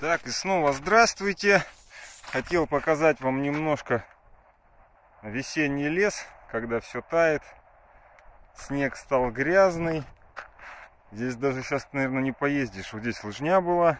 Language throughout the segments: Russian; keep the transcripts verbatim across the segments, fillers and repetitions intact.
Так, и снова здравствуйте. Хотел показать вам немножко весенний лес, когда все тает. Снег стал грязный. Здесь даже сейчас, наверное, не поездишь. Вот здесь лыжня была.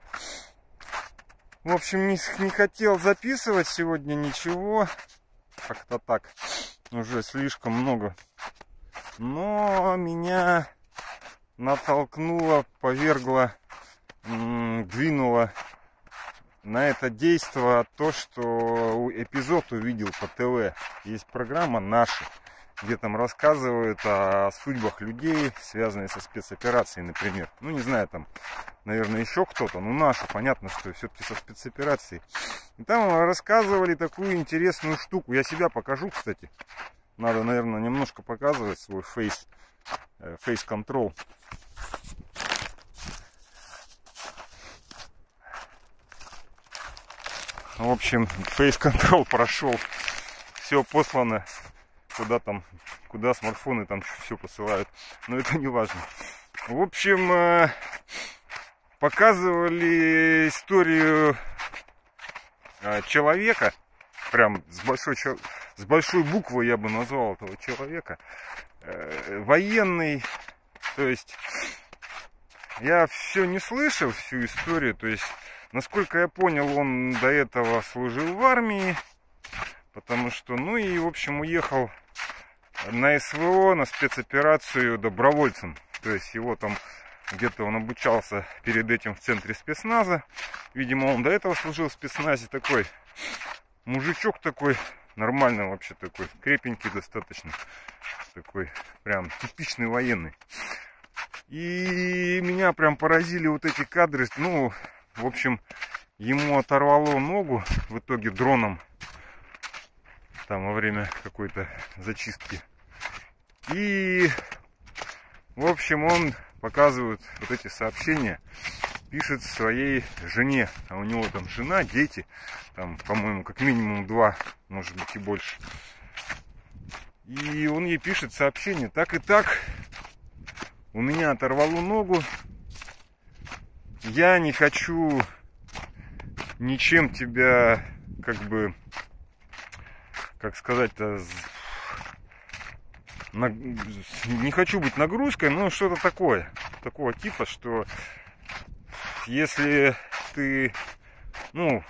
В общем, не, не хотел записывать сегодня ничего. Как-то так. Уже слишком много. Но меня натолкнуло, повергло, двинуло на это действо то, что эпизод увидел по ТВ. Есть программа «Наши», где там рассказывают о судьбах людей, связанных со спецоперацией, например. Ну, не знаю, там, наверное, еще кто-то. Ну, наши, понятно, что все-таки со спецоперацией. И там рассказывали такую интересную штуку. Я себя покажу, кстати. Надо, наверное, немножко показывать свой фейс, фейс контрол. В общем, фейс-контрол прошел. Все послано. Куда там, куда смартфоны там все посылают. Но это не важно. В общем, показывали историю человека. Прям с большой, с большой буквы я бы назвал этого человека. Военный. То есть, я все не слышал, всю историю. То есть, насколько я понял, он до этого служил в армии, потому что, ну и, в общем, уехал на СВО, на спецоперацию добровольцем. То есть его там где-то он обучался перед этим в центре спецназа. Видимо, он до этого служил в спецназе. Такой мужичок такой, нормальный вообще такой, крепенький достаточно. Такой прям типичный военный. И меня прям поразили вот эти кадры. Ну, в общем, ему оторвало ногу в итоге дроном. Там во время какой-то зачистки. И, в общем, он показывает вот эти сообщения. Пишет своей жене. А у него там жена, дети. Там, по-моему, как минимум два, может быть и больше. И он ей пишет сообщение. Так и так. У меня оторвало ногу. Я не хочу ничем тебя, как бы, как сказать-то, на... не хочу быть нагрузкой, но что-то такое, такого типа, что если ты, ну,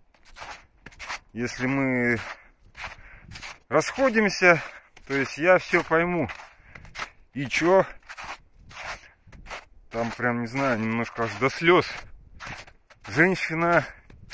если мы расходимся, то есть я все пойму. И чё? Там прям, не знаю, немножко аж до слез. Женщина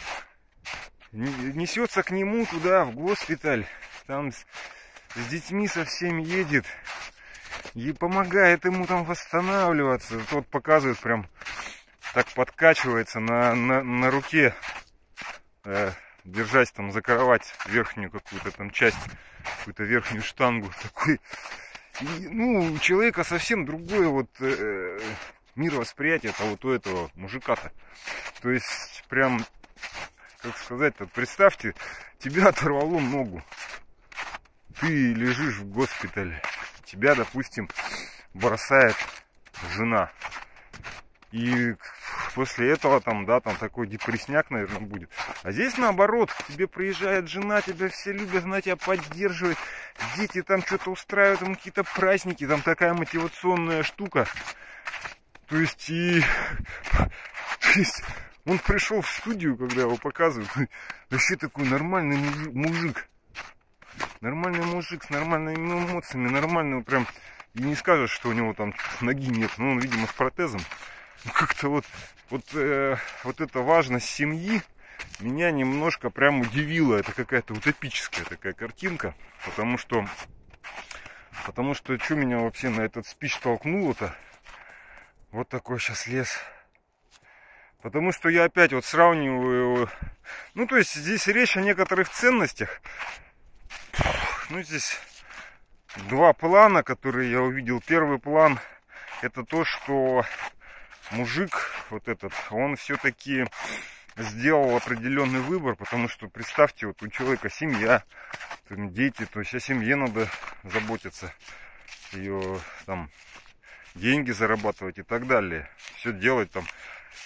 несется к нему туда, в госпиталь. Там с, с детьми совсем едет. И помогает ему там восстанавливаться. Тот показывает прям, так подкачивается на, на, на руке. Э, держась там за кровать верхнюю какую-то там часть. Какую-то верхнюю штангу. Такой. И, ну, у человека совсем другое вот... Э, мировосприятие того, вот у этого мужика-то. То есть, прям, как сказать-то, представьте, тебя оторвало ногу. Ты лежишь в госпитале. Тебя, допустим, бросает жена. И после этого там, да, там такой депрессняк, наверное, будет. А здесь наоборот, к тебе приезжает жена, тебя все любят, она тебя поддерживает. Дети там что-то устраивают, там какие-то праздники, там такая мотивационная штука. То есть, и, то есть, он пришел в студию, когда его показывают, вообще такой нормальный мужик, мужик, нормальный мужик с нормальными эмоциями, нормальный, прям, и не скажешь, что у него там ноги нет, но он, видимо, с протезом. Как-то вот, вот, э, вот эта важность семьи меня немножко прям удивила. Это какая-то утопическая такая картинка, потому что, потому что, что меня вообще на этот спич толкнуло-то? Вот такой сейчас лес. Потому что я опять вот сравниваю... Ну, то есть здесь речь о некоторых ценностях. Ну, здесь два плана, которые я увидел. Первый план — это то, что мужик вот этот, он все-таки сделал определенный выбор. Потому что, представьте, вот у человека семья, дети, то есть о семье надо заботиться. Ее там... деньги зарабатывать и так далее. Все делать там.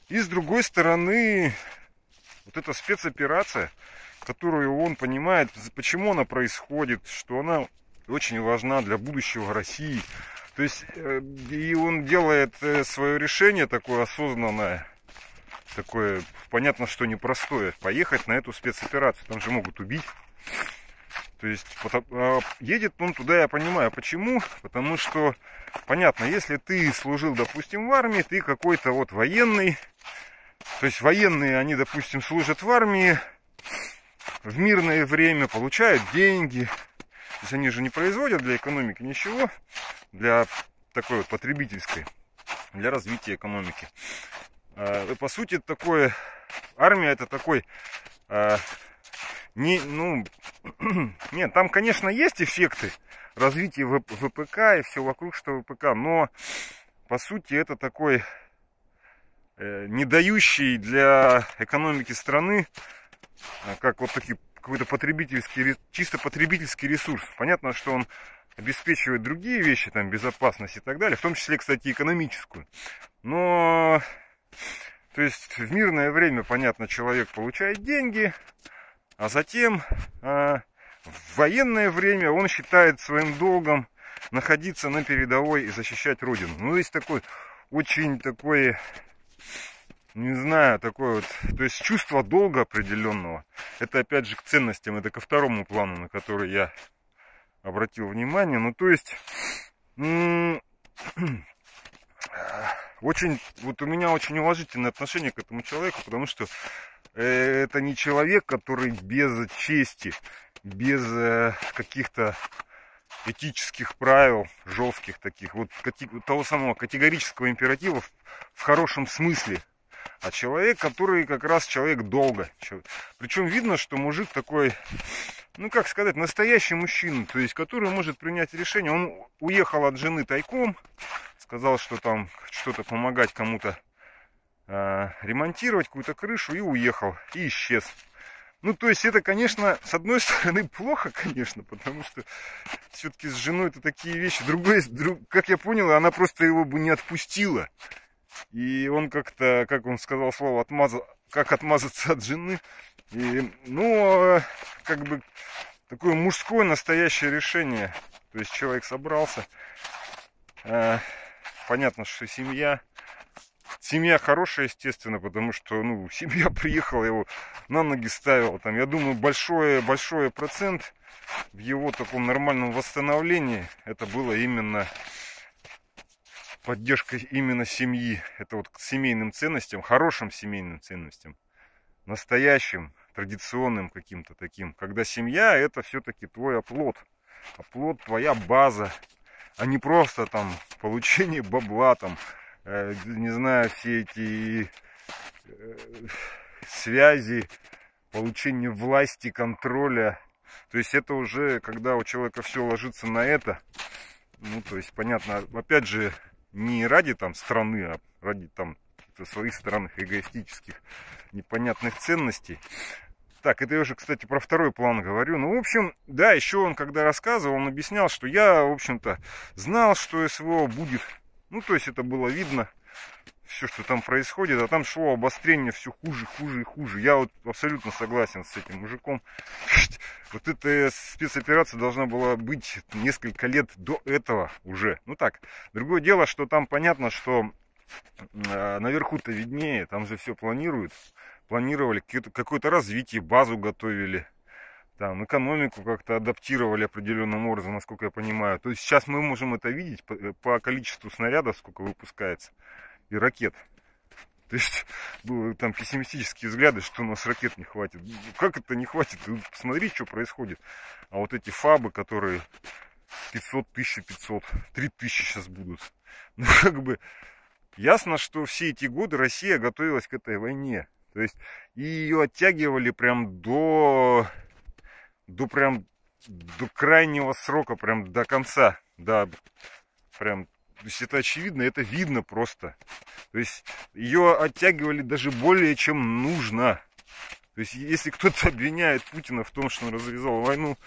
И с другой стороны, вот эта спецоперация, которую он понимает, почему она происходит, что она очень важна для будущего России. То есть, и он делает свое решение такое осознанное, такое, понятно, что непростое, поехать на эту спецоперацию, там же могут убить. То есть, едет он туда, я понимаю, почему, потому что, понятно, если ты служил, допустим, в армии, ты какой-то вот военный, то есть военные, они, допустим, служат в армии, в мирное время получают деньги, то есть они же не производят для экономики ничего, для такой вот потребительской, для развития экономики. И, по сути, такое, армия это такой, не, ну, нет, там, конечно, есть эффекты развития ВПК и все вокруг, что ВПК, но, по сути, это такой не дающий для экономики страны, как вот такие, какой-то потребительский, чисто потребительский ресурс. Понятно, что он обеспечивает другие вещи, там, безопасность и так далее, в том числе, кстати, экономическую. Но, то есть, в мирное время, понятно, человек получает деньги, а затем а, в военное время он считает своим долгом находиться на передовой и защищать Родину. Ну, есть такой, очень такой, не знаю, такое вот, то есть чувство долга определенного. Это опять же к ценностям, это ко второму плану, на который я обратил внимание. Ну, то есть, очень, вот у меня очень уважительное отношение к этому человеку, потому что это не человек, который без чести, без каких-то этических правил, жестких таких, вот того самого категорического императива в хорошем смысле. А человек, который как раз человек долга. Причем видно, что мужик такой, ну как сказать, настоящий мужчина, то есть который может принять решение. Он уехал от жены тайком, сказал, что там что-то помогать кому-то э, ремонтировать, какую-то крышу, и уехал, и исчез. Ну, то есть это, конечно, с одной стороны плохо, конечно, потому что все-таки с женой это такие вещи. Другой, друг, как я понял, она просто его бы не отпустила. И он как-то, как он сказал слово, отмазал, как отмазаться от жены. И, ну, как бы такое мужское настоящее решение. То есть человек собрался. Понятно, что семья. Семья хорошая, естественно, потому что, ну, семья приехала, его на ноги ставила. Там, я думаю, большой, большой процент в его таком нормальном восстановлении это было именно поддержка именно семьи. Это вот к семейным ценностям, хорошим семейным ценностям, настоящим, традиционным каким-то таким. Когда семья это все-таки твой оплот, оплот, твоя база, а не просто там получение бабла, там, э, не знаю, все эти э, связи, получение власти, контроля. То есть это уже, когда у человека все ложится на это, ну, то есть, понятно, опять же, не ради там страны, а ради там своих странных эгоистических непонятных ценностей. Так, это я уже, кстати, про второй план говорю. Ну, в общем, да, еще он, когда рассказывал, он объяснял, что я, в общем-то, знал, что СВО будет. Ну, то есть это было видно, все, что там происходит, а там шло обострение все хуже, хуже и хуже. Я вот абсолютно согласен с этим мужиком. Вот эта спецоперация должна была быть несколько лет до этого уже. Ну так, другое дело, что там понятно, что э, наверху-то виднее, там же все планируют. Планировали какое-то развитие, базу готовили, там, экономику как-то адаптировали определенным образом, насколько я понимаю. То есть сейчас мы можем это видеть по, по количеству снарядов, сколько выпускается, и ракет. То есть были там пессимистические взгляды, что у нас ракет не хватит. Как это не хватит? Посмотри, что происходит. А вот эти фабы, которые пятьсот, тысяча пятьсот, три тысячи сейчас будут. Ну, как бы, ясно, что все эти годы Россия готовилась к этой войне. То есть, и ее оттягивали прям до, до прям, до крайнего срока, прям до конца. Да, прям, то есть это очевидно, это видно просто. То есть, ее оттягивали даже более, чем нужно. То есть, если кто-то обвиняет Путина в том, что он развязал войну,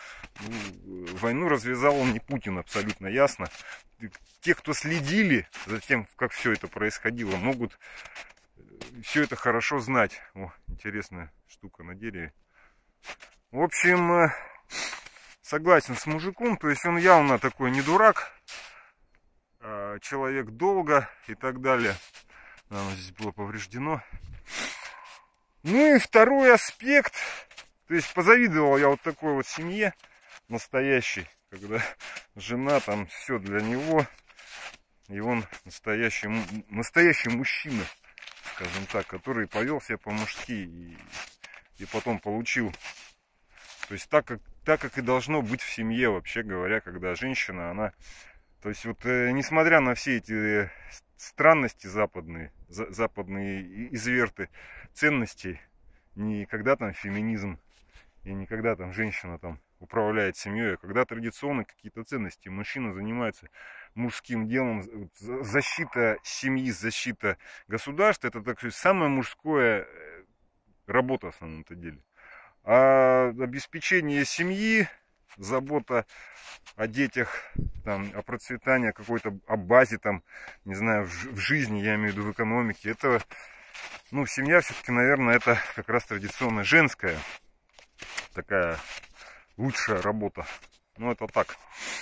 войну развязал он не Путин, абсолютно ясно. Те, кто следили за тем, как все это происходило, могут все это хорошо знать. О, интересная штука на дереве. В общем, согласен с мужиком, то есть он явно такой не дурак, человек долго и так далее. Оно здесь было повреждено. Ну и второй аспект, то есть позавидовал я вот такой вот семье настоящей, когда жена там все для него, и он настоящий, настоящий мужчина, скажем так, который повел себя по-мужски и, и потом получил. То есть так как, так как и должно быть в семье, вообще говоря, когда женщина, она... То есть вот э, несмотря на все эти странности западные, за, западные изверты ценностей, никогда там феминизм и никогда там женщина там управляет семьей, а когда традиционно какие-то ценности, мужчина занимается мужским делом, защита семьи, защита государства, это так сказать, самая мужская работа в самом-то деле. А обеспечение семьи, забота о детях, там, о процветании какой-то, о базе, там, не знаю, в, в жизни, я имею в виду в экономике, это, ну, семья все-таки, наверное, это как раз традиционно женская такая лучшая работа. Ну, это так.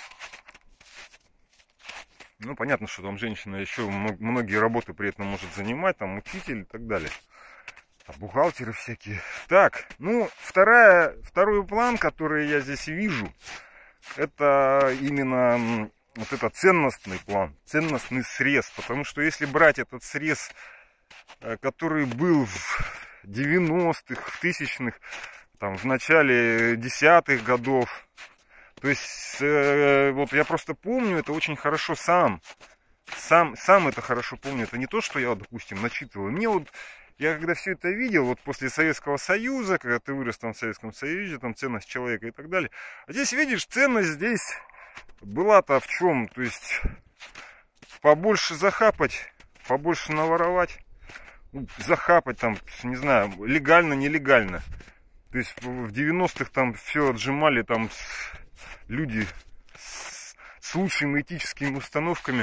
Ну, понятно, что там женщина еще многие работы при этом может занимать, там, учитель и так далее. А бухгалтеры всякие. Так, ну, вторая, второй план, который я здесь вижу, это именно вот это ценностный план, ценностный срез. Потому что если брать этот срез, который был в девяностых, в тысячных, там, в начале десятых годов, то есть, э, вот я просто помню это очень хорошо сам, сам, сам это хорошо помню. Это не то, что я, допустим, начитывал. Мне вот, я когда все это видел, вот после Советского Союза, когда ты вырос там в Советском Союзе, там ценность человека и так далее. А здесь, видишь, ценность здесь была-то в чем? То есть, побольше захапать, побольше наворовать, захапать там, не знаю, легально, нелегально. То есть в девяностых там все отжимали, там люди с, с лучшими этическими установками,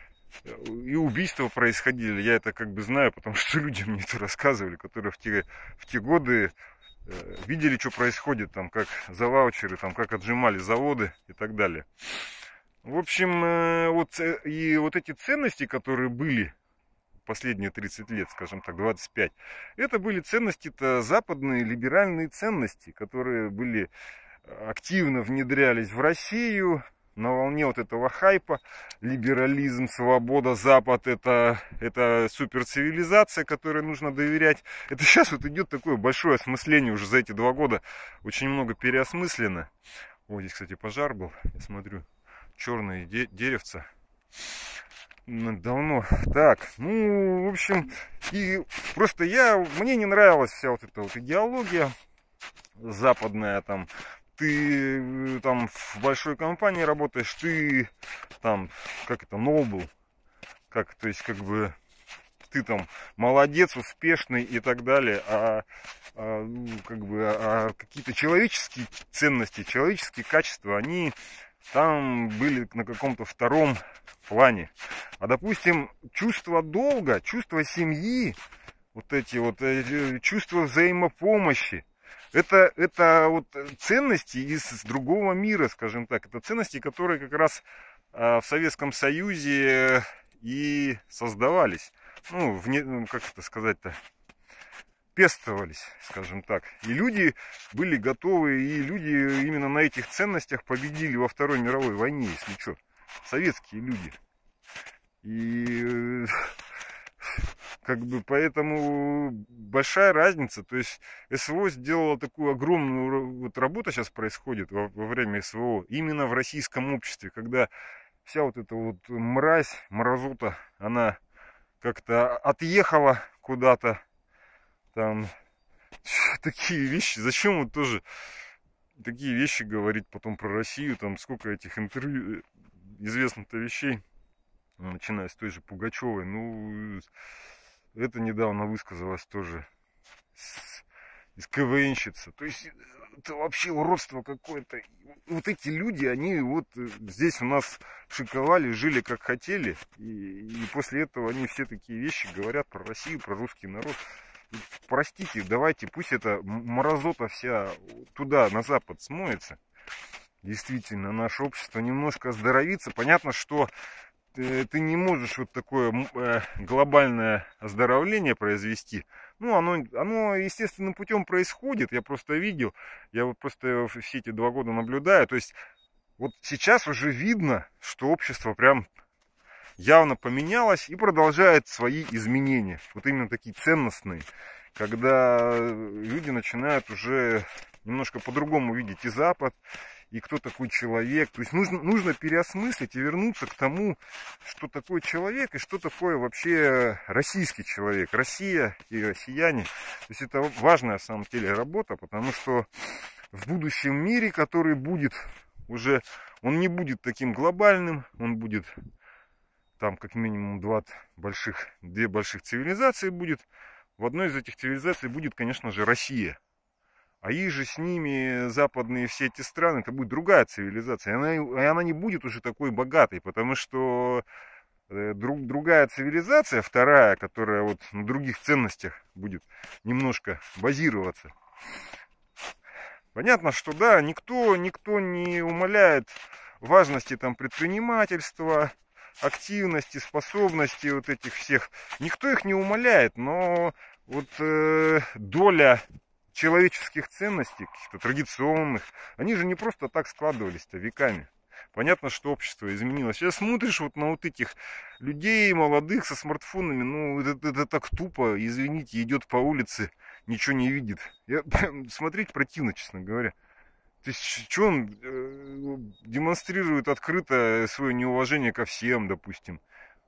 и убийства происходили. Я это как бы знаю, потому что люди мне это рассказывали, которые в те, в те годы э, видели, что происходит, там, как за ваучеры, там, как отжимали заводы и так далее. В общем, э, вот, и вот эти ценности, которые были последние тридцать лет, скажем так, двадцать пять, это были ценности-то западные, либеральные ценности, которые были активно внедрялись в Россию на волне вот этого хайпа. Либерализм, свобода, Запад, это, это суперцивилизация, которой нужно доверять. Это сейчас вот идет такое большое осмысление уже за эти два года. Очень много переосмыслено. О, здесь, кстати, пожар был, я смотрю, черные де деревца. Давно. Так, ну, в общем, и просто я, мне не нравилась вся вот эта вот идеология западная, там, ты там в большой компании работаешь, ты там, как это, noble, как, то есть, как бы, ты там молодец, успешный и так далее, а, а как бы, а какие-то человеческие ценности, человеческие качества, они там были на каком-то втором плане. А, допустим, чувство долга, чувство семьи, вот эти вот чувства взаимопомощи, это, это вот ценности из другого мира, скажем так. Это ценности, которые как раз в Советском Союзе и создавались. Ну, вне, как это сказать-то, пестовались, скажем так. И люди были готовы, и люди именно на этих ценностях победили во Второй мировой войне, если что. Советские люди. И как бы поэтому большая разница. То есть СВО сделала такую огромную вот работу, сейчас происходит во, во время СВО, именно в российском обществе, когда вся вот эта вот мразь, мразота, она как-то отъехала куда-то. Там такие вещи. Зачем вот тоже такие вещи говорить потом про Россию? Там сколько этих интервью известных-то вещей, начиная с той же Пугачевой. Ну, это недавно высказалась тоже из КВНщица. То есть это вообще уродство какое-то. Вот эти люди, они вот здесь у нас шиковали, жили как хотели, и, и после этого они все такие вещи говорят про Россию, про русский народ. Простите, давайте, пусть эта мразота вся туда, на запад смоется. Действительно, наше общество немножко оздоровится. Понятно, что ты, ты не можешь вот такое э, глобальное оздоровление произвести. Ну, оно, оно естественным путем происходит. Я просто видел, я вот просто все эти два года наблюдаю. То есть, вот сейчас уже видно, что общество прям явно поменялось и продолжает свои изменения. Вот именно такие ценностные. Когда люди начинают уже немножко по-другому видеть и Запад, и кто такой человек. То есть нужно, нужно переосмыслить и вернуться к тому, что такое человек и что такое вообще российский человек. Россия и россияне. То есть это важная, на самом деле, работа, потому что в будущем мире, который будет уже, он не будет таким глобальным, он будет там как минимум два больших, две больших цивилизации будет. В одной из этих цивилизаций будет, конечно же, Россия. А и же с ними западные все эти страны, это будет другая цивилизация. И она, и она не будет уже такой богатой, потому что друг, другая цивилизация, вторая, которая вот на других ценностях будет немножко базироваться. Понятно, что да, никто, никто не умаляет важности там предпринимательства, активности, способности вот этих всех. Никто их не умаляет, но вот э, доля человеческих ценностей, каких-то традиционных, они же не просто так складывались-то веками. Понятно, что общество изменилось. Сейчас смотришь вот на вот этих людей молодых со смартфонами, ну это, это так тупо, извините, идет по улице, ничего не видит. Я, смотреть противно, честно говоря. То есть, что он э, демонстрирует открыто свое неуважение ко всем, допустим.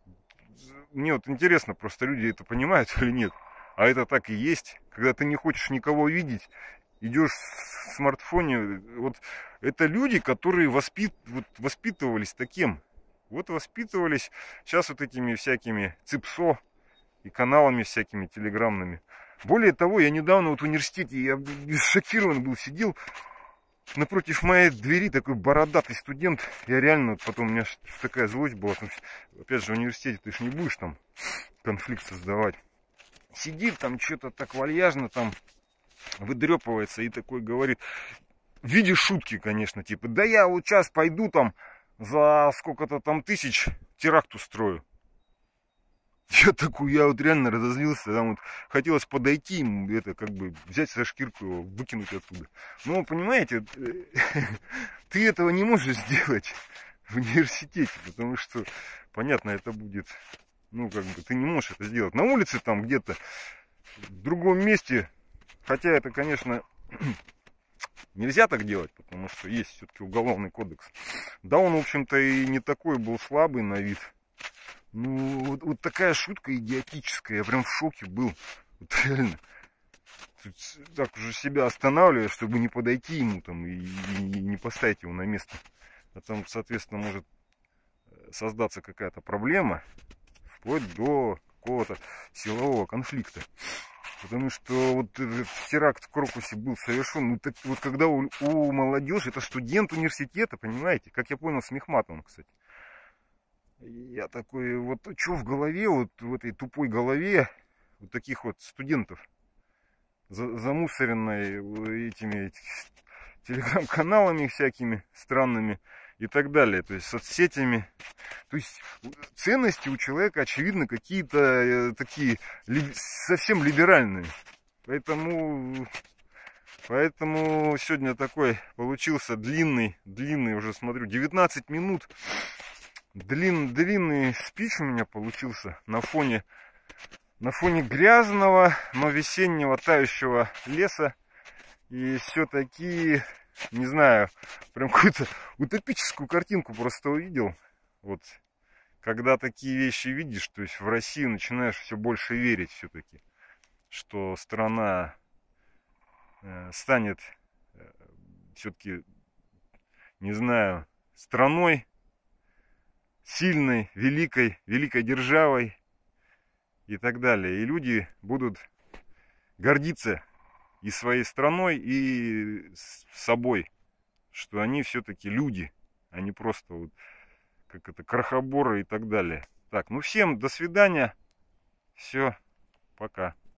Мне вот интересно, просто люди это понимают или нет. А это так и есть. Когда ты не хочешь никого видеть, идешь в смартфоне. Вот это люди, которые воспит, вот, воспитывались таким. Вот воспитывались сейчас вот этими всякими ципсо и каналами всякими телеграмными. Более того, я недавно вот в университете, я шокирован был, сидел напротив моей двери такой бородатый студент. Я реально, вот потом у меня такая злость была. Потому что, опять же, в университете ты же не будешь там конфликт создавать. Сидит там что-то так вальяжно, там выдрепывается и такой говорит, в виде шутки, конечно, типа, да я вот сейчас пойду там за сколько-то там тысяч теракт устрою. Я такой, я вот реально разозлился, там вот хотелось подойти ему, это как бы взять за шкирку его, выкинуть оттуда. Но, понимаете, ты этого не можешь сделать в университете, потому что, понятно, это будет... Ну, как бы, ты не можешь это сделать. На улице там где-то, в другом месте. Хотя это, конечно, нельзя так делать, потому что есть все-таки уголовный кодекс. Да, он, в общем-то, и не такой был слабый на вид. Ну, вот, вот такая шутка идиотическая. Я прям в шоке был. Вот реально. Тут так уже себя останавливаю, чтобы не подойти ему там и, и не поставить его на место. А там, соответственно, может создаться какая-то проблема. Вплоть до какого-то силового конфликта. Потому что вот этот теракт в Крокусе был совершен. Ну, так, вот когда у, у молодежи, это студент университета, понимаете? Как я понял, с Мехматовым, кстати. Я такой, вот что в голове, вот в этой тупой голове вот таких вот студентов, за, замусоренной этими телеграм-каналами всякими странными и так далее, то есть соцсетями. То есть ценности у человека, очевидно, какие-то э, такие ли, совсем либеральные. Поэтому, поэтому сегодня такой получился длинный, длинный, уже смотрю, девятнадцать минут. Длин, длинный спич у меня получился на фоне, на фоне грязного, но весеннего тающего леса. И все-таки... Не знаю, прям какую-то утопическую картинку просто увидел. Вот, когда такие вещи видишь, то есть в Россию начинаешь все больше верить все-таки, что страна э, станет э, все-таки, не знаю, страной сильной, великой, великой державой и так далее. И люди будут гордиться и своей страной, и с собой, что они все-таки люди, а не просто вот как это крохоборы и так далее. Так, ну всем до свидания, все, пока.